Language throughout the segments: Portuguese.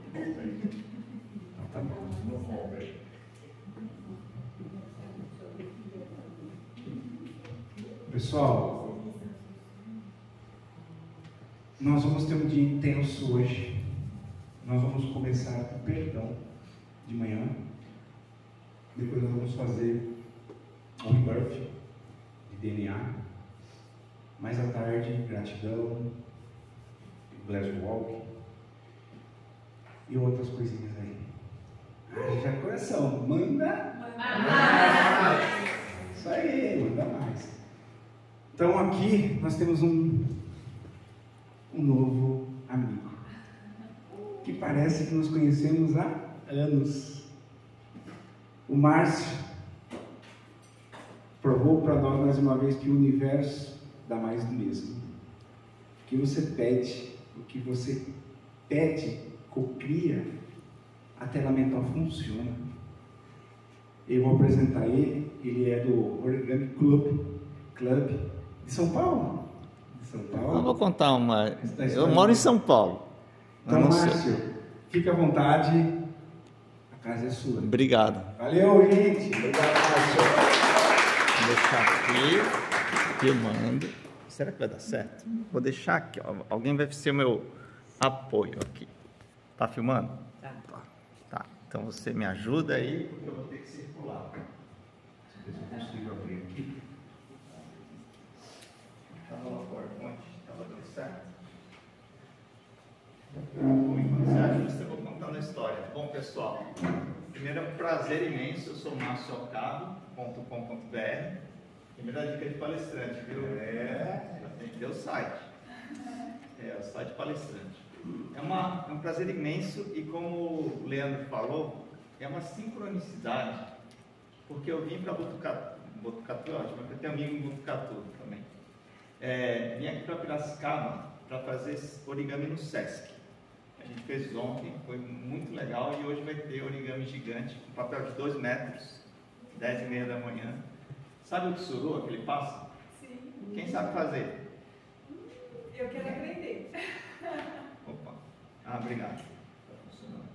Tá bom. Pessoal, nós vamos ter um dia intenso hoje. Nós vamos começar com perdão de manhã. Depois nós vamos fazer um rebirth de DNA. Mais à tarde, gratidão, bless walk e outras coisinhas aí. Já coração, manda mais. Isso aí, manda mais. Então aqui nós temos um novo amigo que parece que nos conhecemos há anos. O Márcio provou para nós mais uma vez que o universo dá mais do mesmo. O que você pede, o que você pede, cocria, a tela mental funciona. Eu vou apresentar ele é do Origami Club de São Paulo. Eu vou contar uma. Eu moro em São Paulo. Então, Márcio, fique à vontade. A casa é sua. Obrigado. Valeu, gente. Obrigado, Márcio. Vou deixar aqui, filmando. Será que vai dar certo? Vou deixar aqui, ó. Alguém vai ser o meu apoio aqui. Tá filmando? Tá. Então você me ajuda aí, porque eu vou ter que circular. Deixa eu ver se eu consigo abrir aqui. Estava no PowerPoint, estava dando certo. Enquanto você ajusta, eu vou contando a história. Bom, pessoal, primeiro é um prazer imenso. Eu sou marcioalcado.com.br. Primeira dica de palestrante, viu? Já tem que ter o site. O site palestrante. É um prazer imenso e, como o Leandro falou, é uma sincronicidade, porque eu vim para Botucatu é ótimo, porque eu tenho amigo em Botucatu também. Vim aqui para Piracicaba para fazer origami no Sesc. A gente fez ontem, foi muito legal, e hoje vai ter origami gigante, com papel de 2 metros, 10h30 da manhã. Sabe o tsuru, aquele pássaro? Sim. Quem sabe fazer? Eu quero aprender. Opa. Obrigado. Está funcionando.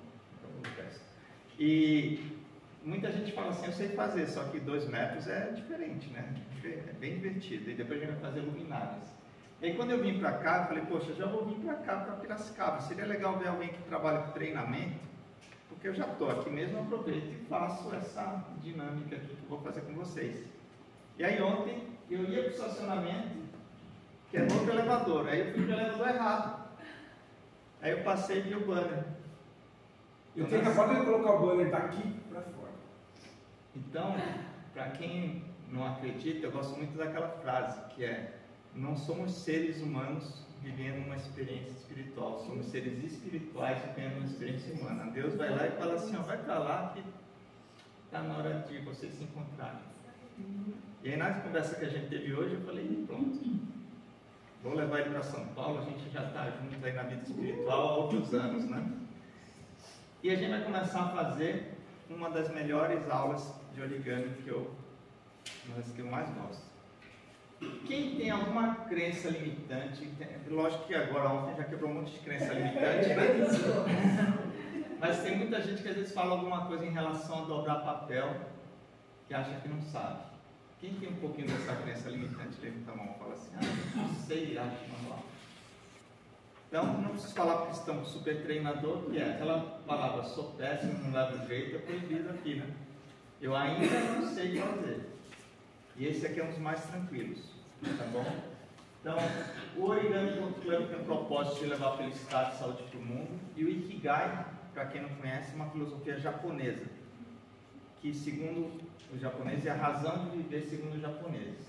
E muita gente fala assim, eu sei fazer, só que 2 metros é diferente, né? É bem divertido. E depois a gente vai fazer luminárias. E aí, quando eu vim para cá, eu falei, poxa, já vou vir para cá, para Piracicaba. Seria legal ver alguém que trabalha com treinamento, porque eu já estou aqui mesmo, aproveito e faço essa dinâmica aqui que eu vou fazer com vocês. E aí ontem eu ia para o estacionamento, que é outro elevador, aí eu fui para o elevador errado. Aí eu passei e vi o banner. Eu tenho acabado de colocar o banner daqui para fora. Então, para quem não acredita, eu gosto muito daquela frase, que é: não somos seres humanos vivendo uma experiência espiritual, somos seres espirituais vivendo uma experiência humana. Deus vai lá e fala assim, ó, vai para lá que está na hora de vocês se encontrarem. E aí na conversa que a gente teve hoje, eu falei, pronto, vou levar ele para São Paulo, a gente já está junto aí na vida espiritual há outros anos, né? E a gente vai começar a fazer uma das melhores aulas de origami que eu mais gosto. Quem tem alguma crença limitante, lógico que agora ontem já quebrou um monte de crença limitante, né? Mas tem muita gente que às vezes fala alguma coisa em relação a dobrar papel, que acha que não sabe. Quem tem um pouquinho dessa crença limitante, levanta a mão e fala assim, não sei, acho que não vai. Então, não preciso falar porque estão super treinador, que é aquela palavra, sou péssimo, não levo jeito, é proibido aqui, né? Eu ainda não sei fazer. E esse aqui é um dos mais tranquilos, tá bom? Então, o Origami Club tem o propósito de levar felicidade e saúde para o mundo. E o Ikigai, para quem não conhece, é uma filosofia japonesa, que segundo os japoneses é a razão de viver segundo os japoneses.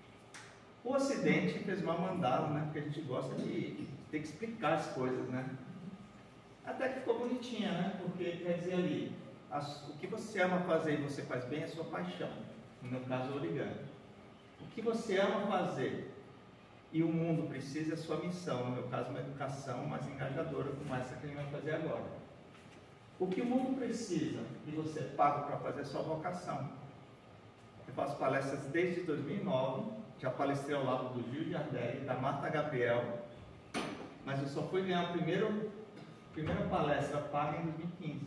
O Ocidente fez uma mandala, né? Porque a gente gosta de ter que explicar as coisas, né? Até que ficou bonitinha, né? Porque quer dizer ali, o que você ama fazer e você faz bem é a sua paixão. No meu caso, o origami. O que você ama fazer e o mundo precisa é a sua missão. No meu caso, uma educação mais engajadora, como essa que a gente vai fazer agora. O que o mundo precisa e você paga para fazer é a sua vocação. Eu faço palestras desde 2009, já palestrei ao lado do Gil Giardelli, da Marta Gabriel, mas eu só fui ganhar o primeiro primeira palestra paga em 2015.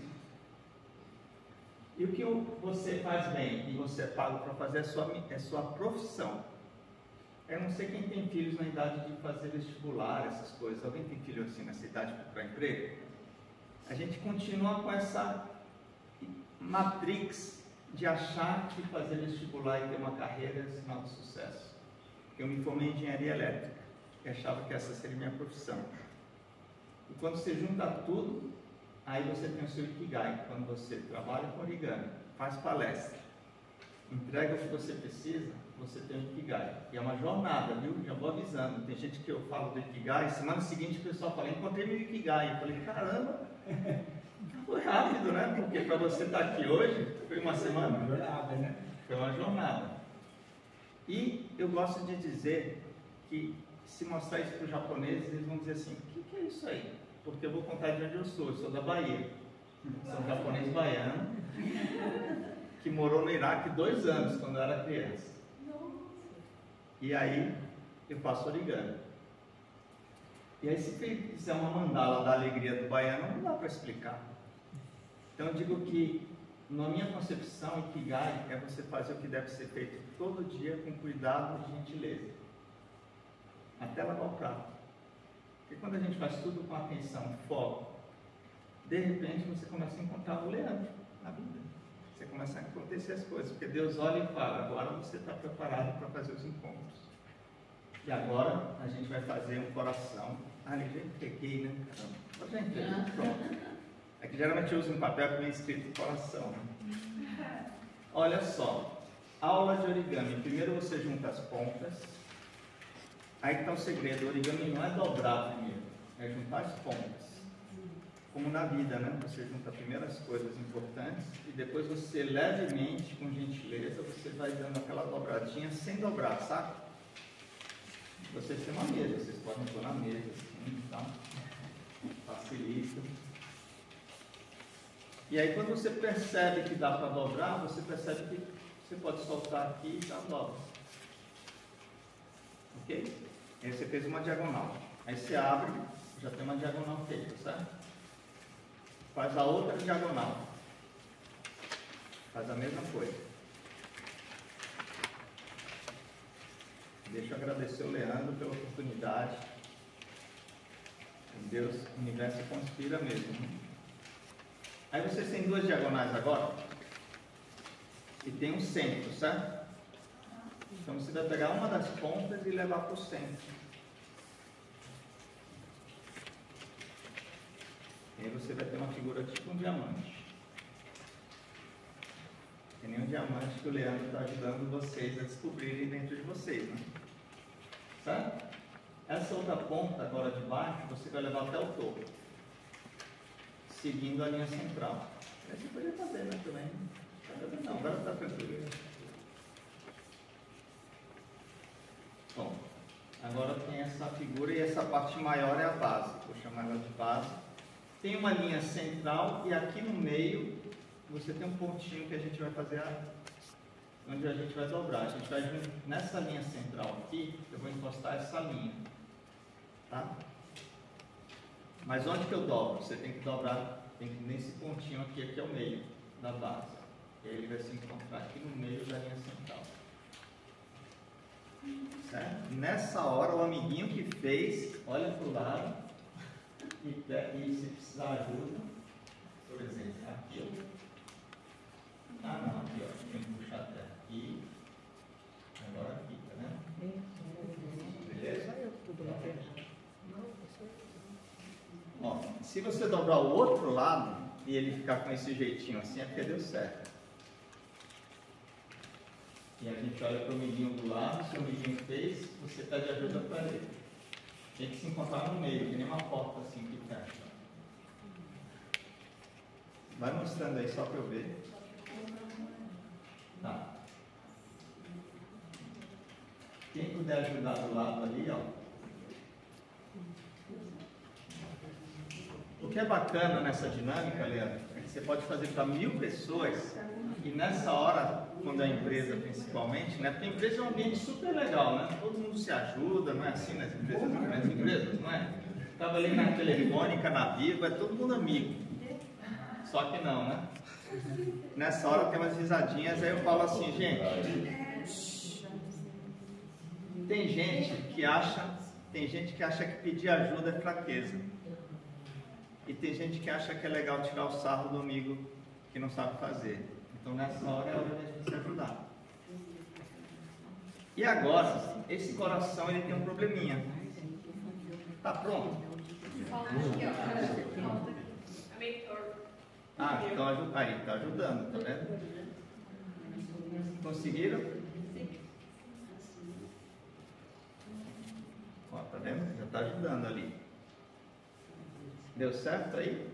E o que você faz bem e você é pago para fazer é sua profissão. Eu não sei quem tem filhos na idade de fazer vestibular, essas coisas. Alguém tem filho assim nessa idade para emprego? A gente continua com essa matrix de achar que fazer vestibular e ter uma carreira é sinal de sucesso. Eu me formei em engenharia elétrica e achava que essa seria minha profissão. E quando você junta tudo, aí você tem o seu Ikigai. Quando você trabalha com origami, faz palestra, entrega o que você precisa, você tem o Ikigai. E é uma jornada, viu? Já vou avisando. Tem gente que eu falo do Ikigai, semana seguinte o pessoal fala, encontrei meu Ikigai. Eu falei, caramba, foi rápido, né? Porque para você estar aqui hoje, foi uma semana. Uma jornada, né? Foi uma jornada. E eu gosto de dizer que se mostrar isso para os japoneses, eles vão dizer assim, o que é isso aí? Porque eu vou contar de onde eu sou da Bahia. Sou um japonês baiano, que morou no Iraque 2 anos, quando eu era criança. E aí, eu faço origami. E aí, se fizer uma mandala da alegria do baiano, não dá para explicar. Então, eu digo que, na minha concepção, Ikigai é você fazer o que deve ser feito todo dia, com cuidado e gentileza. Até lavar o prato. Porque quando a gente faz tudo com atenção, foco, de repente você começa a encontrar o Leandro na vida. Você começa a acontecer as coisas, porque Deus olha e fala, agora você está preparado para fazer os encontros. E agora a gente vai fazer um coração. Ah, eu já entreguei, né? Eu já entreguei, pronto. É que geralmente eu uso um papel que vem escrito coração. Né? Olha só, aula de origami. Primeiro você junta as pontas. Aí que está o segredo, o origami não é dobrar primeiro, é juntar as pontas. Como na vida, né? Você junta primeiro as coisas importantes e depois você levemente, com gentileza, você vai dando aquela dobradinha sem dobrar, sabe? Vocês têm uma mesa, vocês podem pôr na mesa, assim, tá? Facilita. E aí quando você percebe que dá para dobrar, você percebe que você pode soltar aqui e já dobra. Ok? Aí você fez uma diagonal. Aí você abre, já tem uma diagonal feita, certo? Faz a outra diagonal. Faz a mesma coisa. Deixa eu agradecer o Leandro pela oportunidade. Deus, o universo conspira mesmo. Aí vocês têm 2 diagonais agora. E tem um centro, certo? Então você vai pegar uma das pontas e levar para o centro. E aí você vai ter uma figura tipo um diamante. Que nem um diamante que o Leandro está ajudando vocês a descobrirem dentro de vocês, né? Certo? Essa outra ponta agora de baixo, você vai levar até o topo. Seguindo a linha central. Aí você poderia fazer, né, também. Não, agora está tranquilo. Bom, agora tem essa figura e essa parte maior é a base. Vou chamar ela de base. Tem uma linha central e aqui no meio você tem um pontinho que a gente vai fazer onde a gente vai dobrar. A gente vai nessa linha central aqui, eu vou encostar essa linha, tá? Mas onde que eu dobro? Você tem que dobrar, tem que ir nesse pontinho aqui, que é o meio da base. E aí ele vai se encontrar aqui no meio da linha central. Certo? Nessa hora o amiguinho que fez, olha para o lado e se precisar ajuda, por exemplo, aqui, ó. Ah não, aqui ó, tem que puxar até aqui, agora aqui, tá vendo? Beleza? Ó, se você dobrar o outro lado e ele ficar com esse jeitinho assim, é porque deu certo. E a gente olha para o amiguinho do lado, se o amiguinho fez, você pede ajuda para ele. Tem que se encontrar no meio, que nem uma porta assim que fecha. Vai mostrando aí só para eu ver. Tá. Quem puder ajudar do lado ali, ó. O que é bacana nessa dinâmica, Leandro, é que você pode fazer para 1000 pessoas e nessa hora, quando a empresa principalmente, né? Porque a empresa é um ambiente super legal, né? Todo mundo se ajuda, não é assim nas empresas, não é? Trabalhei na Telefônica, na Viva, é todo mundo amigo. Só que não, né? Nessa hora tem umas risadinhas, aí eu falo assim, gente, tem gente que acha que pedir ajuda é fraqueza. E tem gente que acha que é legal tirar o sarro do amigo que não sabe fazer. Então nessa hora é hora de a gente se ajudar. E agora, esse coração ele tem um probleminha. Tá pronto? Ah, então aí, tá ajudando, tá vendo? Conseguiram? Ó, tá vendo? Já tá ajudando ali. Deu certo aí?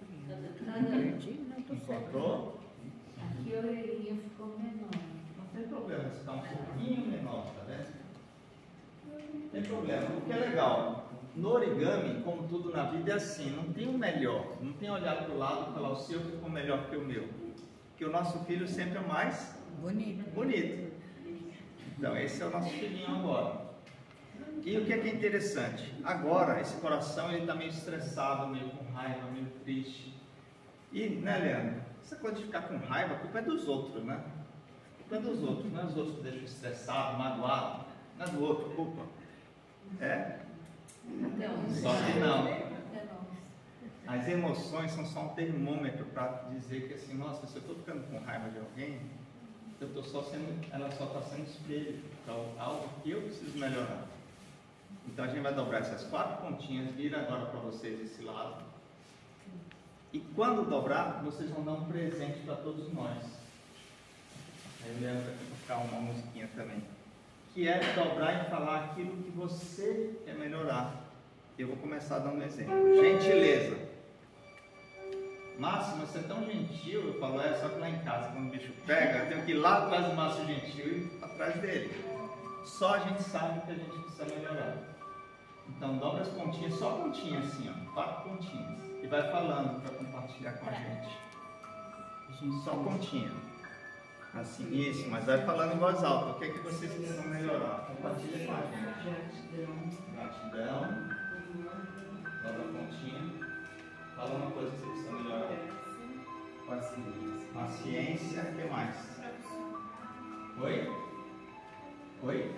Encontrou? Aqui a orelhinha ficou menor. Não tem problema, ficar um pouquinho menor, tá vendo? Não tem problema. O que é legal, no origami, como tudo na vida, é assim, não tem o melhor. Não tem olhar para o lado e falar, o seu ficou melhor que o meu. Porque o nosso filho sempre é mais bonito. Então, esse é o nosso filhinho agora. E o que é interessante? Agora, esse coração, ele está meio estressado, meio com raiva, meio triste. E, né, Leandro? Essa coisa de ficar com raiva, a culpa é dos outros, né? A culpa é dos outros, não é os outros que deixam estressado, magoado. Não é do outro, a culpa. É? Só que não. As emoções são só um termômetro para dizer que assim, nossa, se eu estou ficando com raiva de alguém, ela só está sendo espelho para algo que eu preciso melhorar. Então a gente vai dobrar essas 4 pontinhas, vira agora para vocês esse lado. E quando dobrar, vocês vão dar um presente para todos nós. Aí o Leandro vai tocar uma musiquinha também. Que é dobrar e falar aquilo que você quer melhorar. Eu vou começar dando um exemplo. Gentileza. Márcio, você é tão gentil. Eu falo, só que lá em casa, quando o bicho pega, eu tenho que ir lá atrás do Márcio gentil e atrás dele. Só a gente sabe que a gente precisa melhorar. Então dobra as pontinhas, só pontinhas assim, ó, 4 pontinhas. E vai falando para compartilhar com a gente. Só pontinha. Assim, isso, mas vai falando em voz alta. O que é que vocês precisam melhorar? Compartilha com a gente. Gratidão. Dobra a pontinha. Fala uma coisa que você precisa melhorar. Paciência. Paciência, o que mais? Oi? Oi?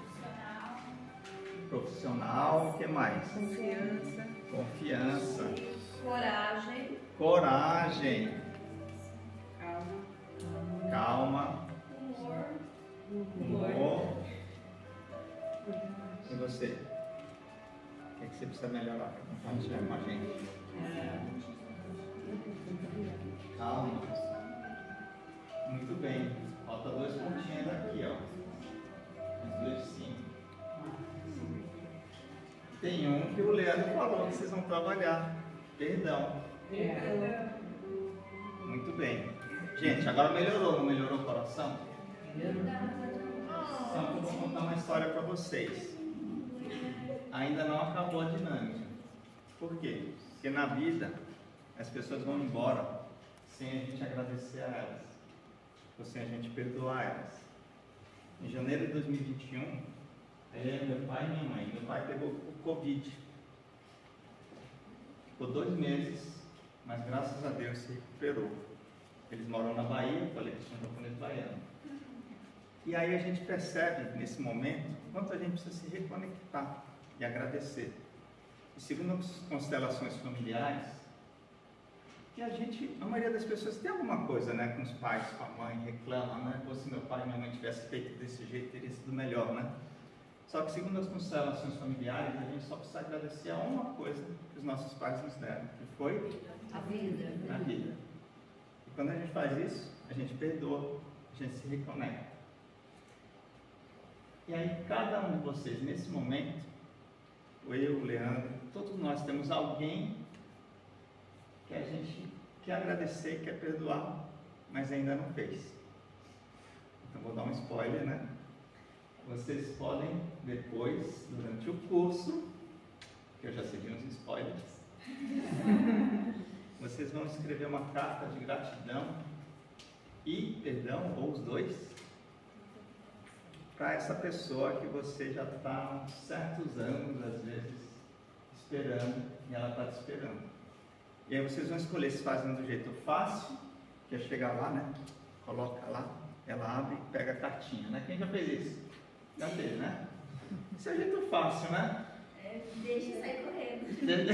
Profissional, o que mais? Confiança. Coragem. Calma. Humor. E você? O que você precisa melhorar para compartilhar com a gente? Calma. Muito bem. Falta 2 pontinhos aqui, ó. Os 2 de cima. Tem um que o Leandro falou que vocês vão trabalhar. Perdão. Muito bem. Gente, agora melhorou, não melhorou o coração? Então eu vou contar uma história para vocês. Ainda não acabou a dinâmica. Por quê? Porque na vida as pessoas vão embora sem a gente agradecer a elas, ou sem a gente perdoar elas. Em janeiro de 2021, meu pai e minha mãe. Meu pai pegou o Covid. Ficou 2 meses, mas graças a Deus se recuperou. Eles moram na Bahia, eu falei que são japoneses baianos. E aí a gente percebe, nesse momento, quanto a gente precisa se reconectar e agradecer. E segundo as constelações familiares, que a maioria das pessoas tem alguma coisa, né, com os pais, com a mãe, reclama, né? Pô, se meu pai e minha mãe tivessem feito desse jeito, teria sido melhor, né? Só que segundo as constelações familiares, a gente só precisa agradecer a uma coisa que os nossos pais nos deram, que foi a vida. A vida. E quando a gente faz isso, a gente perdoa, a gente se reconecta. E aí cada um de vocês, nesse momento, eu, o Leandro, todos nós temos alguém que a gente quer agradecer, quer perdoar, mas ainda não fez. Então vou dar um spoiler, né? Vocês podem depois, durante o curso, que eu já sei de uns spoilers, vocês vão escrever uma carta de gratidão e perdão, ou os dois, para essa pessoa que você já está há certos anos, às vezes, esperando e ela está te esperando. E aí vocês vão escolher se fazem do jeito fácil, que é chegar lá, né? Coloca lá, ela abre e pega a cartinha, né? Quem já fez isso? Já fez, né? Esse é o jeito fácil, né? Deixa sair correndo.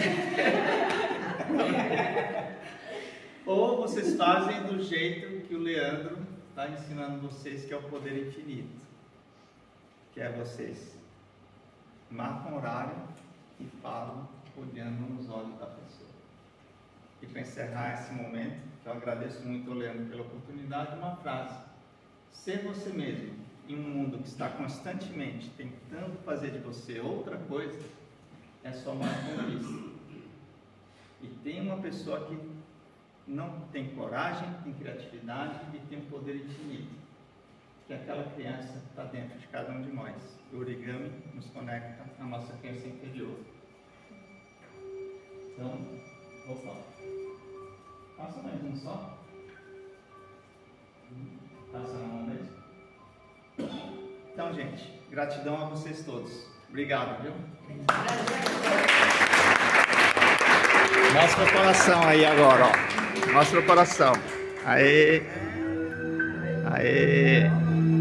Ou vocês fazem do jeito que o Leandro está ensinando vocês, que é o poder infinito. Que é vocês marcam horário e falam olhando nos olhos da pessoa. E para encerrar esse momento, eu agradeço muito ao Leandro pela oportunidade, uma frase: ser você mesmo em um mundo que está constantemente tentando fazer de você outra coisa é só mais conquista. E tem uma pessoa que não tem coragem, tem criatividade e tem um poder infinito, que é aquela criança que está dentro de cada um de nós. O origami nos conecta à nossa criança interior. Então, opa, passa mais um só. Passa na mão mesmo. Então, gente, gratidão a vocês todos. Obrigado, viu? Mostra o coração aí agora, ó. Mostra o coração. Aê! Aê!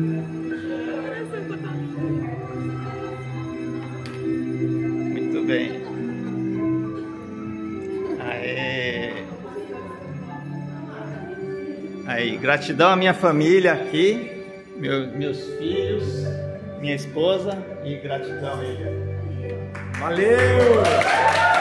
Muito bem. Aê! Aí, gratidão à minha família aqui, meus filhos, minha esposa, e gratidão a ele. Valeu!